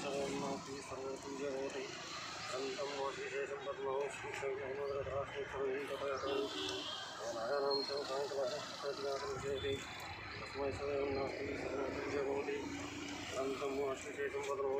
तस्मैश्वरन्नास्ति सर्वपूज्यभवति अन्तं वाशिशेषं पद्मौ नागानां च साङ्कलः प्रतिघातं चेति तस्मैश्वरन्नास्ति सर्वपूज्यभवति अन्तं वाशिशेषं पद्मौ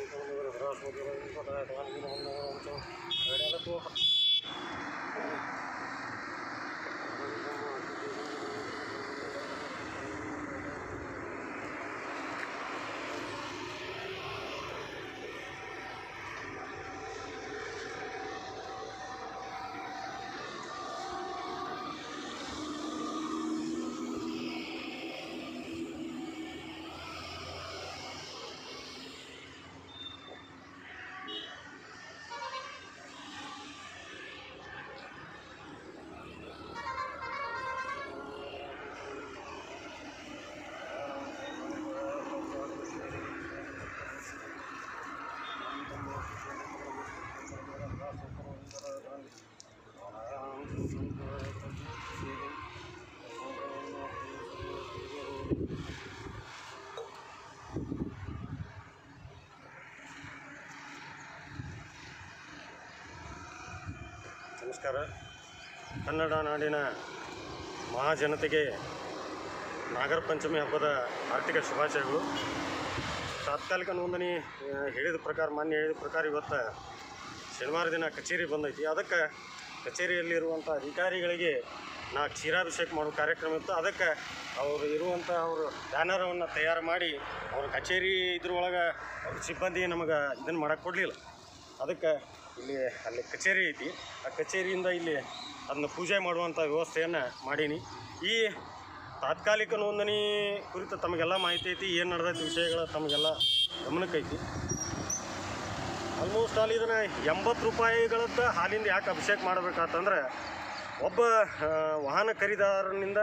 ನಮಸ್ಕಾರ. ಕನ್ನಡ ನಾಡಿನ ಮಹಾಜನತೆಗೆ ನಾಗರ ಪಂಚಮಿ ಹಬ್ಬದ ಆರ್ಥಿಕ ಶುಭಾಶಯಗಳು. ತಾತ್ಕಾಲಿಕ ನೋಂದಣಿ ಹೇಳಿದ ಪ್ರಕಾರ ಮಾನ್ಯ ಹೇಳಿದ ಪ್ರಕಾರ ಇವತ್ತು ಶನಿವಾರ ದಿನ ಕಚೇರಿ ಬಂದೈತಿ. ಅದಕ್ಕೆ ಕಚೇರಿಯಲ್ಲಿರುವಂಥ ಅಧಿಕಾರಿಗಳಿಗೆ ನಾ ಕ್ಷೀರಾಭಿಷೇಕ ಮಾಡೋ ಕಾರ್ಯಕ್ರಮ ಇತ್ತು. ಅದಕ್ಕೆ ಅವರು ಇರುವಂಥ ಅವರು ಬ್ಯಾನರವನ್ನು ತಯಾರು ಮಾಡಿ ಅವ್ರ ಕಚೇರಿ ಇದ್ರೊಳಗೆ ಅವ್ರ ಸಿಬ್ಬಂದಿ ನಮಗೆ ಇದನ್ನು ಮಾಡೋಕ್ಕೆ ಕೊಡಲಿಲ್ಲ. ಅದಕ್ಕೆ ಅಲ್ಲಿ ಕಚೇರಿ ಐತಿ. ಆ ಕಚೇರಿಯಿಂದ ಇಲ್ಲಿ ಅದನ್ನ ಪೂಜೆ ಮಾಡುವಂಥ ವ್ಯವಸ್ಥೆಯನ್ನು ಮಾಡೀನಿ. ಈ ತಾತ್ಕಾಲಿಕ ನೋಂದಣಿ ಕುರಿತು ತಮಗೆಲ್ಲ ಮಾಹಿತಿ ಐತಿ. ಏನು ನಡೆದೈತಿ ವಿಷಯಗಳು ತಮಗೆಲ್ಲ ಗಮನಕ್ಕೈತಿ. ಆಲ್ಮೋಸ್ಟ್ ಆಲ್ ಇದನ್ನು 80 ರೂಪಾಯಿಗಳದ್ದು ಹಾಲಿಂದ ಯಾಕೆ ಅಭಿಷೇಕ ಮಾಡಬೇಕಂತಂದ್ರೆ ಒಬ್ಬ ವಾಹನ ಖರೀದಾರನಿಂದ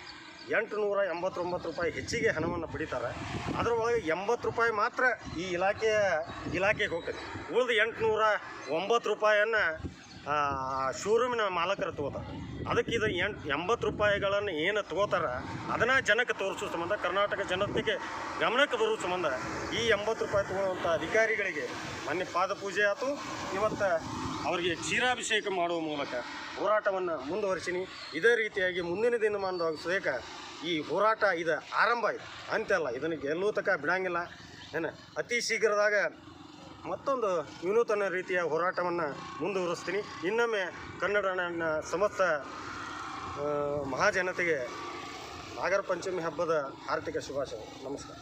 889 ರೂಪಾಯಿ ಹೆಚ್ಚಿಗೆ ಹಣವನ್ನು ಪಡಿತಾರೆ. ಅದರೊಳಗೆ 80 ರೂಪಾಯಿ ಮಾತ್ರ ಈ ಇಲಾಖೆಗೆ ಹೋಗ್ತದೆ. ಉಳಿದ 809 ರೂಪಾಯಿಯನ್ನು ಶೋರೂಮಿನ ಮಾಲಕರು ತೊಗೋತಾರೆ. ಅದಕ್ಕೆ ಇದು 80 ರೂಪಾಯಿಗಳನ್ನು ಏನು ತೊಗೋತಾರೆ ಅದನ್ನು ಜನಕ್ಕೆ ತೋರಿಸೋ ಸಂಬಂಧ, ಕರ್ನಾಟಕ ಜನತೆಗೆ ಗಮನಕ್ಕೆ ಬರೋ ಸಂಬಂಧ ಈ 80 ರೂಪಾಯಿ ತೊಗೊಳ್ಳುವಂಥ ಅಧಿಕಾರಿಗಳಿಗೆ ಮೊನ್ನೆ ಪಾದಪೂಜೆ ಆಯಿತು. ಇವತ್ತು ಅವರಿಗೆ ಕ್ಷೀರಾಭಿಷೇಕ ಮಾಡುವ ಮೂಲಕ ಹೋರಾಟವನ್ನು ಮುಂದುವರಿಸಿನಿ. ಇದೇ ರೀತಿಯಾಗಿ ಮುಂದಿನ ದಿನಮಾನದಾಗ ಈ ಹೋರಾಟ ಇದು ಆರಂಭ ಆಯಿತು, ಅಂತೆಲ್ಲ ಇದನ್ನು ಗೆಲ್ಲೋ ತನಕ ಬಿಡಂಗಿಲ್ಲ. ಅತಿ ಶೀಘ್ರದಾಗ ಮತ್ತೊಂದು ವಿನೂತನ ರೀತಿಯ ಹೋರಾಟವನ್ನು ಮುಂದುವರಿಸ್ತೀನಿ. ಇನ್ನೊಮ್ಮೆ ಕನ್ನಡ ಸಮಸ್ತ ಮಹಾಜನತೆಗೆ ನಾಗರ ಪಂಚಮಿ ಹಬ್ಬದ ಆರ್ಥಿಕ ಶುಭಾಶಯಗಳು. ನಮಸ್ಕಾರ.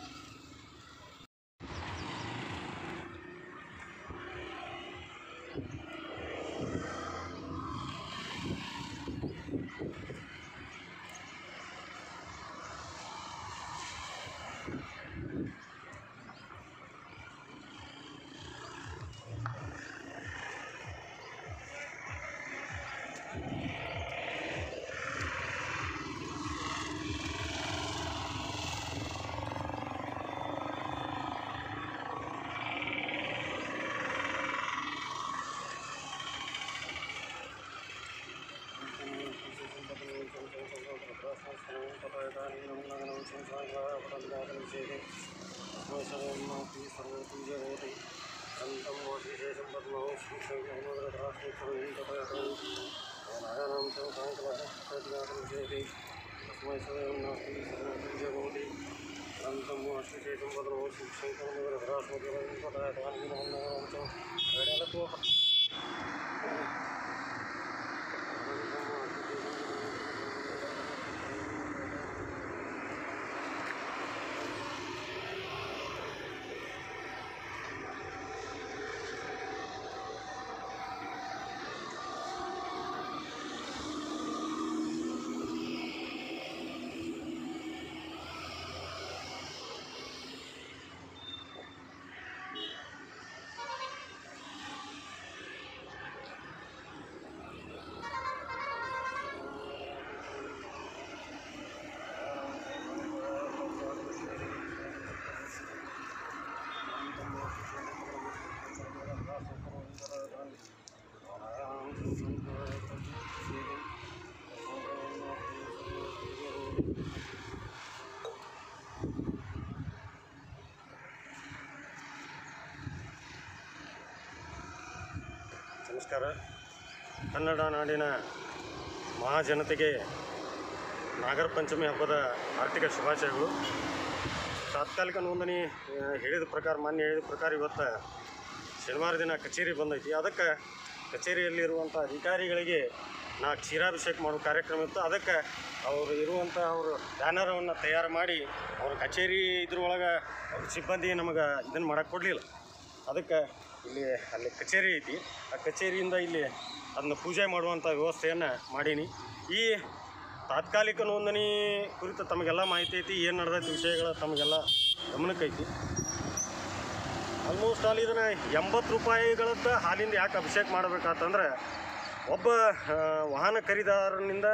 सर्वपूज्यभवति अन्तं वाशिशेषं पद्मौ नागानां च साङ्कलः प्रतिघातं चेति तस्मैश्वरन्नास्ति सर्वपूज्यभवति अन्तं वाशिशेषं पद्मौ ನಮಸ್ಕಾರ. ಕನ್ನಡ ನಾಡಿನ ಮಹಾಜನತೆಗೆ ನಾಗರ ಪಂಚಮಿ ಹಬ್ಬದ ಆರ್ಥಿಕ ಶುಭಾಶಯಗಳು. ತಾತ್ಕಾಲಿಕ ನೋಂದಣಿ ಹೇಳಿದ ಪ್ರಕಾರ ಇವತ್ತು ಶನಿವಾರ ದಿನ ಕಚೇರಿ ಬಂದೈತಿ. ಅದಕ್ಕೆ ಕಚೇರಿಯಲ್ಲಿರುವಂಥ ಅಧಿಕಾರಿಗಳಿಗೆ ಕ್ಷೀರಾಭಿಷೇಕ ಮಾಡೋ ಕಾರ್ಯಕ್ರಮ ಇತ್ತು. ಅದಕ್ಕೆ ಅವರು ಬ್ಯಾನರವನ್ನು ತಯಾರು ಮಾಡಿ ಅವ್ರ ಕಚೇರಿ ಇದ್ರೊಳಗೆ ಸಿಬ್ಬಂದಿ ನಮಗೆ ಇದನ್ನು ಮಾಡೋಕ್ಕೆ ಕೊಡಲಿಲ್ಲ. ಅದಕ್ಕೆ ಅಲ್ಲಿ ಕಚೇರಿ ಐತಿ. ಆ ಕಚೇರಿಯಿಂದ ಇಲ್ಲಿ ಅದನ್ನ ಪೂಜೆ ಮಾಡುವಂಥ ವ್ಯವಸ್ಥೆಯನ್ನು ಮಾಡೀನಿ. ಈ ತಾತ್ಕಾಲಿಕ ನೋಂದಣಿ ಕುರಿತು ತಮಗೆಲ್ಲ ಮಾಹಿತಿ ಐತಿ. ಏನು ನಡೆದೈತಿ ವಿಷಯಗಳ ತಮಗೆಲ್ಲ ಗಮನಕ್ಕೈತಿ. ಆಲ್ಮೋಸ್ಟ್ ಅಲ್ಲಿ ಇದನ್ನು 80 ರೂಪಾಯಿಗಳದ್ದು ಹಾಲಿಂದ ಯಾಕೆ ಅಭಿಷೇಕ ಮಾಡಬೇಕಂತಂದ್ರೆ, ಒಬ್ಬ ವಾಹನ ಖರೀದಾರನಿಂದ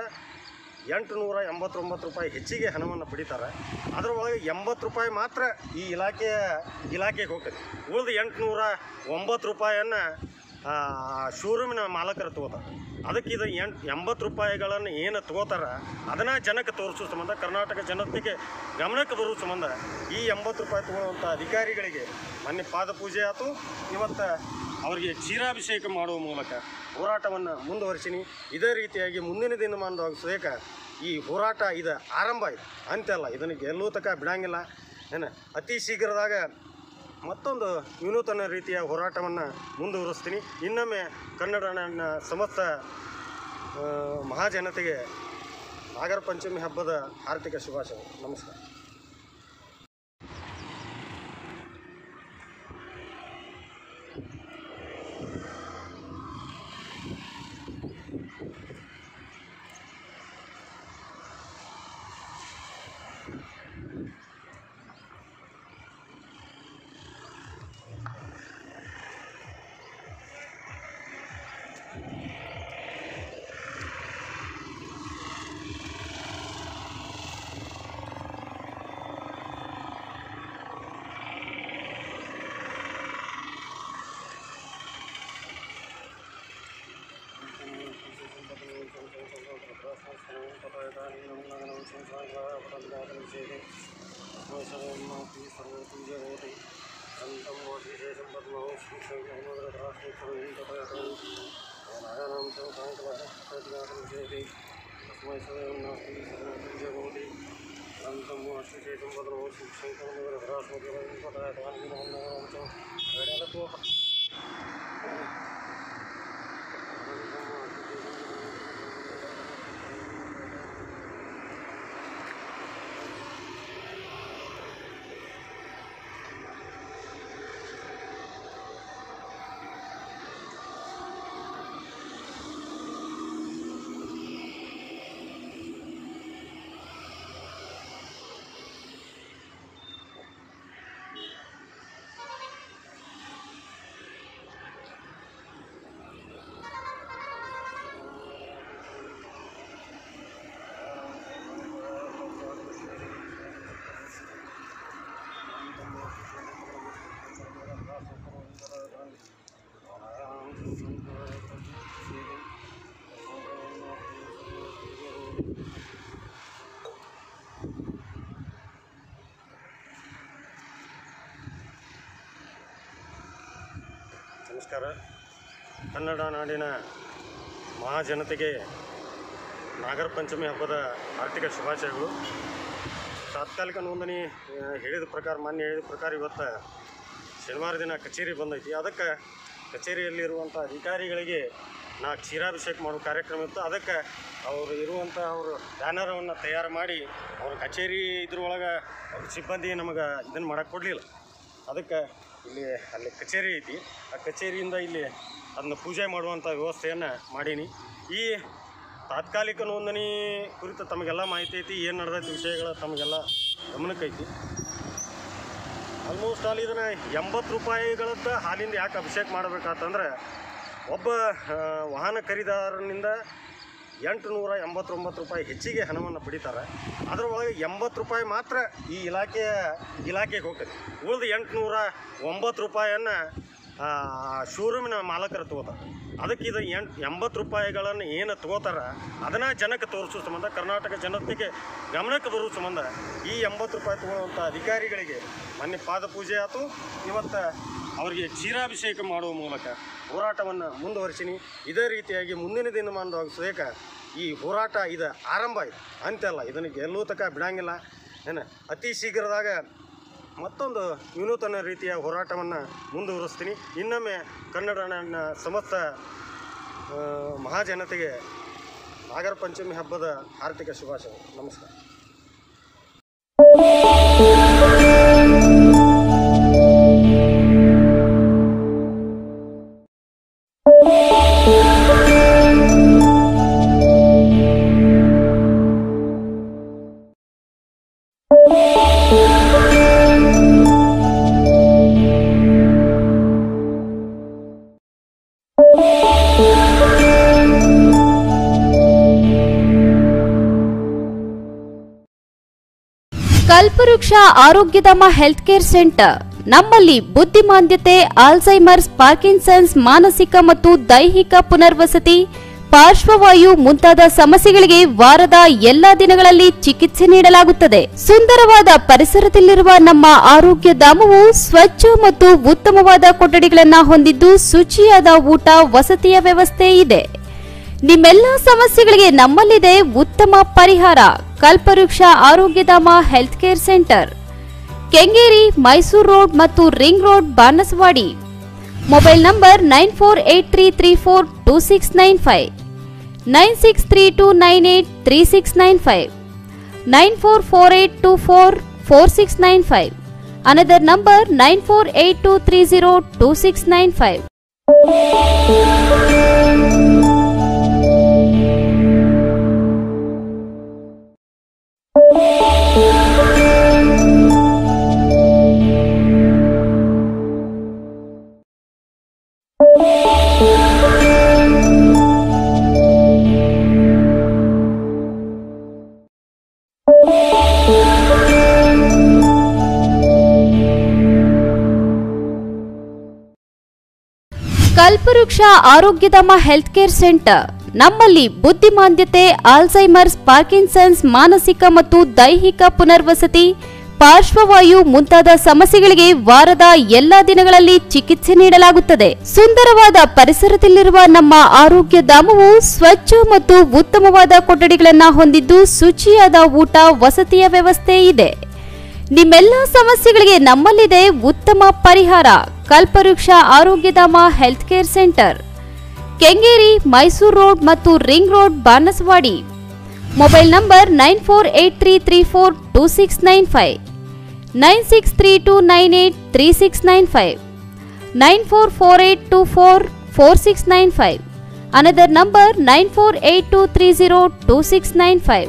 889 ರೂಪಾಯಿ ಹೆಚ್ಚಿಗೆ ಹಣವನ್ನು ಪಡಿತಾರೆ. ಅದರೊಳಗೆ 80 ರೂಪಾಯಿ ಮಾತ್ರ ಈ ಇಲಾಖೆಗೆ ಹೋಗ್ತದೆ. ಉಳಿದ 809 ರೂಪಾಯಿಯನ್ನು ಶೋರೂಮಿನ ಮಾಲಕರು ತೊಗೋತಾರೆ. ಅದಕ್ಕೆ ಇದು 80 ರೂಪಾಯಿಗಳನ್ನು ಏನು ತೊಗೋತಾರ ಅದನ್ನು ಜನಕ್ಕೆ ತೋರಿಸೋ ಸಂಬಂಧ, ಕರ್ನಾಟಕ ಜನತೆಗೆ ಗಮನಕ್ಕೆ ಬರೋ ಸಂಬಂಧ ಈ 80 ರೂಪಾಯಿ ತೊಗೊಳ್ಳುವಂಥ ಅಧಿಕಾರಿಗಳಿಗೆ ಮೊನ್ನೆ ಪಾದಪೂಜೆ ಆಯಿತು. ಇವತ್ತು ಅವರಿಗೆ ಕ್ಷೀರಾಭಿಷೇಕ ಮಾಡುವ ಮೂಲಕ ಹೋರಾಟವನ್ನು ಮುಂದುವರಿಸಿನಿ. ಇದೇ ರೀತಿಯಾಗಿ ಮುಂದಿನ ದಿನಮಾನದಾಗ ಈ ಹೋರಾಟ ಇದು ಆರಂಭ ಇದೆ, ಅಂತ್ಯಲ್ಲ. ಇದನ್ನು ಗೆಲ್ಲೋ ತನಕ ಬಿಡಂಗಿಲ್ಲ. ಅತಿ ಶೀಘ್ರದಾಗ ಮತ್ತೊಂದು ವಿನೂತನ ರೀತಿಯ ಹೋರಾಟವನ್ನು ಮುಂದುವರಿಸ್ತೀನಿ. ಇನ್ನೊಮ್ಮೆ ಕನ್ನಡ ನಾಡಿನ ಸಮಸ್ತ ಮಹಾಜನತೆಗೆ ನಾಗರ ಪಂಚಮಿ ಹಬ್ಬದ ಆರ್ಥಿಕ ಶುಭಾಶಯಗಳು. ನಮಸ್ಕಾರ. ನಮಸ್ಕಾರ. ಕನ್ನಡ ನಾಡಿನ ಮಹಾಜನತೆಗೆ ನಾಗರ ಪಂಚಮಿ ಹಬ್ಬದ ಆರ್ಥಿಕ ಶುಭಾಶಯಗಳು. ತಾತ್ಕಾಲಿಕ ನೋಂದಣಿ ಹೇಳಿದ ಪ್ರಕಾರ ಇವತ್ತು ಶನಿವಾರ ದಿನ ಕಚೇರಿ ಬಂದೈತಿ. ಅದಕ್ಕೆ ಕಚೇರಿಯಲ್ಲಿರುವಂಥ ಅಧಿಕಾರಿಗಳಿಗೆ ಕ್ಷೀರಾಭಿಷೇಕ ಮಾಡೋ ಕಾರ್ಯಕ್ರಮ ಇತ್ತು. ಅದಕ್ಕೆ ಅವರು ಬ್ಯಾನರವನ್ನು ತಯಾರು ಮಾಡಿ ಅವ್ರ ಕಚೇರಿ ಇದ್ರೊಳಗೆ ಸಿಬ್ಬಂದಿ ನಮಗೆ ಇದನ್ನು ಮಾಡೋಕ್ಕೆ ಕೊಡಲಿಲ್ಲ. ಅದಕ್ಕೆ ಅಲ್ಲಿ ಕಚೇರಿ ಐತಿ. ಆ ಕಚೇರಿಯಿಂದ ಇಲ್ಲಿ ಅದನ್ನ ಪೂಜೆ ಮಾಡುವಂಥ ವ್ಯವಸ್ಥೆಯನ್ನು ಮಾಡೀನಿ. ಈ ತಾತ್ಕಾಲಿಕ ನೋಂದಣಿ ಕುರಿತು ತಮಗೆಲ್ಲ ಮಾಹಿತಿ ಐತಿ. ಏನು ನಡೆದೈತಿ ವಿಷಯಗಳ ತಮಗೆಲ್ಲ ಗಮನಕ್ಕೈತಿ. ಆಲ್ಮೋಸ್ಟ್ ಅಲ್ಲಿ ಇದನ್ನು 80 ರೂಪಾಯಿಗಳದ್ದು ಹಾಲಿಂದ ಯಾಕೆ ಅಭಿಷೇಕ ಮಾಡಬೇಕಂತಂದ್ರೆ, ಒಬ್ಬ ವಾಹನ ಖರೀದಾರನಿಂದ 889 ರೂಪಾಯಿ ಹೆಚ್ಚಿಗೆ ಹಣವನ್ನು ಪಡಿತಾರೆ. ಅದರೊಳಗೆ 80 ರೂಪಾಯಿ ಮಾತ್ರ ಈ ಇಲಾಖೆಗೆ ಹೋಗ್ತದೆ. ಉಳಿದ 809 ರೂಪಾಯಿಯನ್ನು ಶೋರೂಮಿನ ಮಾಲಕರು ತೊಗೋತಾರೆ. ಅದಕ್ಕೆ ಇದು 80 ರೂಪಾಯಿಗಳನ್ನು ಏನು ತೊಗೋತಾರ ಅದನ್ನು ಜನಕ್ಕೆ ತೋರಿಸೋ ಸಂಬಂಧ, ಕರ್ನಾಟಕ ಜನತೆಗೆ ಗಮನಕ್ಕೆ ಬರೋ ಸಂಬಂಧ ಈ 80 ರೂಪಾಯಿ ತೊಗೊಳ್ಳುವಂಥ ಅಧಿಕಾರಿಗಳಿಗೆ ಮೊನ್ನೆ ಪಾದಪೂಜೆ ಆಯಿತು. ಇವತ್ತು ಅವರಿಗೆ ಕ್ಷೀರಾಭಿಷೇಕ ಮಾಡುವ ಮೂಲಕ ಹೋರಾಟವನ್ನು ಮುಂದುವರಿಸಿನಿ. ಇದೇ ರೀತಿಯಾಗಿ ಮುಂದಿನ ದಿನಮಾನದಾಗ ಸುರೇಖ ಈ ಹೋರಾಟ ಇದು ಆರಂಭ ಆಯಿತು, ಅಂತ್ಯಲ್ಲ. ಇದನ್ನು ಗೆಲ್ಲೂ ತನಕ ಬಿಡಂಗಿಲ್ಲ. ಏನು ಅತಿ ಶೀಘ್ರದಾಗ ಮತ್ತೊಂದು ವಿನೂತನ ರೀತಿಯ ಹೋರಾಟವನ್ನು ಮುಂದುವರಿಸ್ತೀನಿ. ಇನ್ನೊಮ್ಮೆ ಕನ್ನಡ ನಾಡಿನ ಸಮಸ್ತ ಮಹಾಜನತೆಗೆ ನಾಗರ ಪಂಚಮಿ ಹಬ್ಬದ ಆರ್ಥಿಕ ಶುಭಾಶಯಗಳು. ನಮಸ್ಕಾರ. ಕಲ್ಪವೃಕ್ಷ ಆರೋಗ್ಯಧಾಮ ಹೆಲ್ತ್ ಕೇರ್ ಸೆಂಟರ್. ನಮ್ಮಲ್ಲಿ ಬುದ್ಧಿಮಾಂದ್ಯತೆ, ಆಲ್ಝೈಮರ್ಸ್, ಪಾರ್ಕಿನ್ಸನ್ಸ್, ಮಾನಸಿಕ ಮತ್ತು ದೈಹಿಕ ಪುನರ್ವಸತಿ, ಪಾರ್ಶ್ವವಾಯು ಮುಂತಾದ ಸಮಸ್ಯೆಗಳಿಗೆ ವಾರದ ಎಲ್ಲಾ ದಿನಗಳಲ್ಲಿ ಚಿಕಿತ್ಸೆ ನೀಡಲಾಗುತ್ತದೆ. ಸುಂದರವಾದ ಪರಿಸರದಲ್ಲಿರುವ ನಮ್ಮ ಆರೋಗ್ಯ ಧಾಮವು ಸ್ವಚ್ಛ ಮತ್ತು ಉತ್ತಮವಾದ ಕೊಠಡಿಗಳನ್ನು ಹೊಂದಿದ್ದು ಶುಚಿಯಾದ ಊಟ ವಸತಿಯ ವ್ಯವಸ್ಥೆ ಇದೆ. ನಿಮ್ಮೆಲ್ಲ ಸಮಸ್ಯೆಗಳಿಗೆ ನಮ್ಮಲ್ಲಿದೆ ಉತ್ತಮ ಪರಿಹಾರ. Kalpavriksha Arogyadhama health care centre, Kengeri, Mysuru road ಮತ್ತು ring road, Banasawadi. Mobile number 9483342695, 9632983695, 9448244695. Another number 9482302695. ಕಲ್ಪವೃಕ್ಷ ಆರೋಗ್ಯಧಾಮ ಹೆಲ್ತ್ ಕೇರ್ ಸೆಂಟರ್. ನಮ್ಮಲ್ಲಿ ಬುದ್ಧಿಮಾಂದ್ಯತೆ, ಆಲ್ಝೈಮರ್ಸ್, ಪಾರ್ಕಿನ್ಸನ್ಸ್, ಮಾನಸಿಕ ಮತ್ತು ದೈಹಿಕ ಪುನರ್ವಸತಿ, ಪಾರ್ಶ್ವವಾಯು ಮುಂತಾದ ಸಮಸ್ಯೆಗಳಿಗೆ ವಾರದ ಎಲ್ಲಾ ದಿನಗಳಲ್ಲಿ ಚಿಕಿತ್ಸೆ ನೀಡಲಾಗುತ್ತದೆ. ಸುಂದರವಾದ ಪರಿಸರದಲ್ಲಿರುವ ನಮ್ಮ ಆರೋಗ್ಯ ಧಾಮವು ಸ್ವಚ್ಛ ಮತ್ತು ಉತ್ತಮವಾದ ಕೊಠಡಿಗಳನ್ನು ಹೊಂದಿದ್ದು ಶುಚಿಯಾದ ಊಟ ವಸತಿಯ ವ್ಯವಸ್ಥೆ ಇದೆ. ನಿಮ್ಮೆಲ್ಲ ಸಮಸ್ಯೆಗಳಿಗೆ ನಮ್ಮಲ್ಲಿದೆ ಉತ್ತಮ ಪರಿಹಾರ. Kalpavriksha Arogyadhama health care centre, Kengeri, Mysuru road ಮತ್ತು ring road, Banasawadi. Mobile number 9483342695, 9632983695, 9448244695. Another number 9482302695.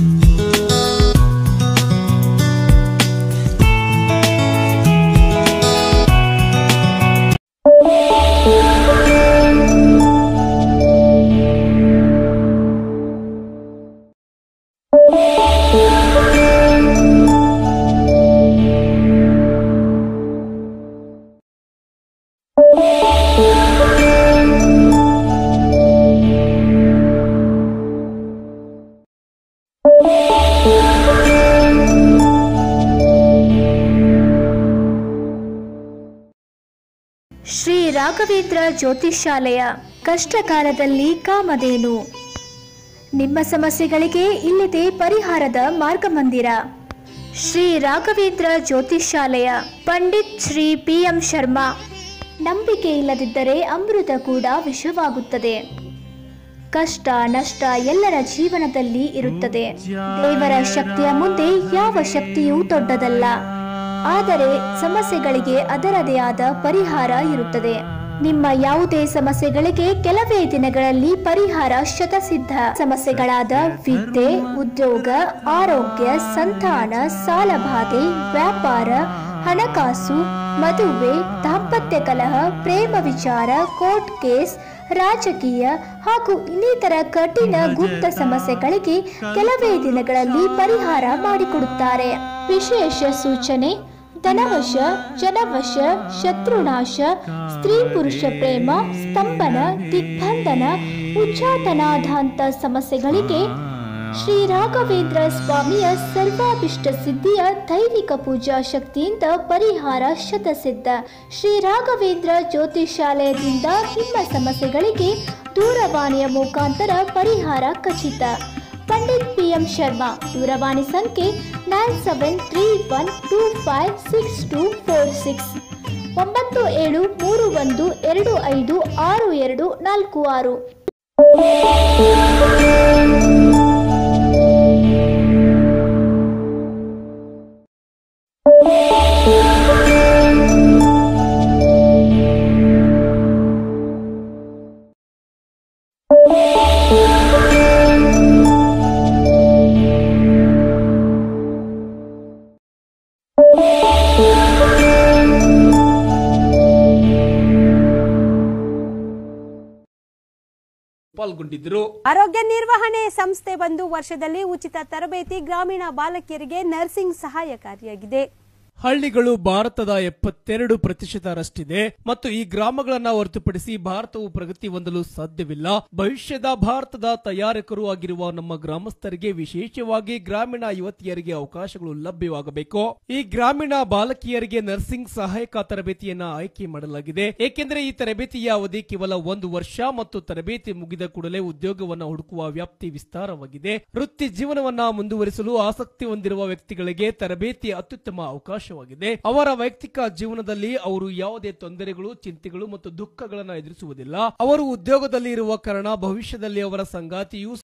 Shri Raghavendra Jyotishyalaya, ಕಷ್ಟಕಾಲದಲ್ಲಿ ಕಾಮಧೇನು. ನಿಮ್ಮ ಸಮಸ್ಯೆಗಳಿಗೆ ಇಲ್ಲಿದೆ ಪರಿಹಾರದ ಮಾರ್ಗಮಂದಿರ. ಶ್ರೀ ರಾಘವೇಂದ್ರ ಜ್ಯೋತಿಷ್ಯಾಲಯ, ಪಂಡಿತ್ ಶ್ರೀ PM ಶರ್ಮಾ. ನಂಬಿಕೆ ಇಲ್ಲದಿದ್ದರೆ ಅಮೃತ ಕೂಡ ವಿಷವಾಗುತ್ತದೆ. ಕಷ್ಟ ನಷ್ಟ ಎಲ್ಲರ ಜೀವನದಲ್ಲಿ ಇರುತ್ತದೆ. ದೇವರ ಶಕ್ತಿಯ ಮುಂದೆ ಯಾವ ಶಕ್ತಿಯೂ ದೊಡ್ಡದಲ್ಲ. ಆದರೆ ಸಮಸ್ಯೆಗಳಿಗೆ ಅದರದೇ ಆದ ಪರಿಹಾರ ಇರುತ್ತದೆ. ನಿಮ್ಮ ಯಾವುದೇ ಸಮಸ್ಯೆಗಳಿಗೆ ಕೆಲವೇ ದಿನಗಳಲ್ಲಿ ಪರಿಹಾರ ಶತಸಿದ್ಧ. ಸಮಸ್ಯೆಗಳಾದ ವಿದ್ಯೆ, ಉದ್ಯೋಗ, ಆರೋಗ್ಯ, ಸಂತಾನ, ಸಾಲಬಾಧೆ, ವ್ಯಾಪಾರ, ಹಣಕಾಸು, ಮದುವೆ, ದಾಂಪತ್ಯ ಕಲಹ, ಪ್ರೇಮ ವಿಚಾರ, ಕೋರ್ಟ್ ಕೇಸ್, ರಾಜಕೀಯ ಹಾಗೂ ಇನ್ನಿತರ ಕಠಿಣ ಗುಪ್ತ ಸಮಸ್ಯೆಗಳಿಗೆ ಕೆಲವೇ ದಿನಗಳಲ್ಲಿ ಪರಿಹಾರ ಮಾಡಿಕೊಡುತ್ತಾರೆ. ವಿಶೇಷ ಸೂಚನೆ: ಧನವಶ, ಜನವಶ, ಶತ್ರುನಾಶ, ಸ್ತ್ರೀ ಪುರುಷ ಪ್ರೇಮ, ಸ್ತಂಭನ, ದಿಗ್ಬಂಧನ, ಉಚ್ಚಾಟನಾಧಾಂತ ಸಮಸ್ಯೆಗಳಿಗೆ ಶ್ರೀ ರಾಘವೇಂದ್ರ ಸ್ವಾಮಿಯ ಸರ್ವಾಭಿಷ್ಟ ಸಿದ್ಧಿಯ ದೈವಿಕ ಪೂಜಾ ಶಕ್ತಿಯಿಂದ ಪರಿಹಾರ ಶತಸಿದ್ಧ. ಶ್ರೀ ರಾಘವೇಂದ್ರ ಜ್ಯೋತಿಷಾಲಯದಿಂದ ನಿಮ್ಮ ಸಮಸ್ಯೆಗಳಿಗೆ ದೂರವಾಣಿಯ ಮುಖಾಂತರ ಪರಿಹಾರ ಖಚಿತ. ಪಂಡಿತ್ PM ಶರ್ಮಾ. ದೂರವಾಣಿ ಸಂಖ್ಯೆ 9731256246 9731256246. ಪಾಲ್ಗೊಂಡಿದ್ದರು. ಆರೋಗ್ಯ ನಿರ್ವಹಣೆ ಸಂಸ್ಥೆ ಬಂದು ವರ್ಷದಲ್ಲಿ ಉಚಿತ ತರಬೇತಿ ಗ್ರಾಮೀಣ ಬಾಲಕಿಯರಿಗೆ ನರ್ಸಿಂಗ್ ಸಹಾಯಕಾರಿಯಾಗಿದೆ. ಹಳ್ಳಿಗಳು ಭಾರತದ 72% ಮತ್ತು ಈ ಗ್ರಾಮಗಳನ್ನ ಹೊರತುಪಡಿಸಿ ಭಾರತವು ಪ್ರಗತಿ ಹೊಂದಲು ಸಾಧ್ಯವಿಲ್ಲ. ಭವಿಷ್ಯದ ಭಾರತದ ತಯಾರಕರು ಆಗಿರುವ ನಮ್ಮ ಗ್ರಾಮಸ್ಥರಿಗೆ, ವಿಶೇಷವಾಗಿ ಗ್ರಾಮೀಣ ಯುವತಿಯರಿಗೆ ಅವಕಾಶಗಳು ಲಭ್ಯವಾಗಬೇಕು. ಈ ಗ್ರಾಮೀಣ ಬಾಲಕಿಯರಿಗೆ ನರ್ಸಿಂಗ್ ಸಹಾಯಕ ತರಬೇತಿಯನ್ನ ಆಯ್ಕೆ ಮಾಡಲಾಗಿದೆ. ಏಕೆಂದರೆ ಈ ತರಬೇತಿಯ ಅವಧಿ ಕೇವಲ 1 ವರ್ಷ ಮತ್ತು ತರಬೇತಿ ಮುಗಿದ ಕೂಡಲೇ ಉದ್ಯೋಗವನ್ನ ಹುಡುಕುವ ವ್ಯಾಪ್ತಿ ವಿಸ್ತಾರವಾಗಿದೆ. ವೃತ್ತಿ ಜೀವನವನ್ನ ಮುಂದುವರಿಸಲು ಆಸಕ್ತಿ ಹೊಂದಿರುವ ವ್ಯಕ್ತಿಗಳಿಗೆ ತರಬೇತಿ ಅತ್ಯುತ್ತಮ ಅವಕಾಶ. ಅವರ ವೈಯಕ್ತಿಕ ಜೀವನದಲ್ಲಿ ಅವರು ಯಾವುದೇ ತೊಂದರೆಗಳು, ಚಿಂತೆಗಳು ಮತ್ತು ದುಃಖಗಳನ್ನು ಎದುರಿಸುವುದಿಲ್ಲ. ಅವರು ಉದ್ಯೋಗದಲ್ಲಿ ಇರುವ ಕಾರಣ ಭವಿಷ್ಯದಲ್ಲಿ ಅವರ ಸಂಗಾತಿಯು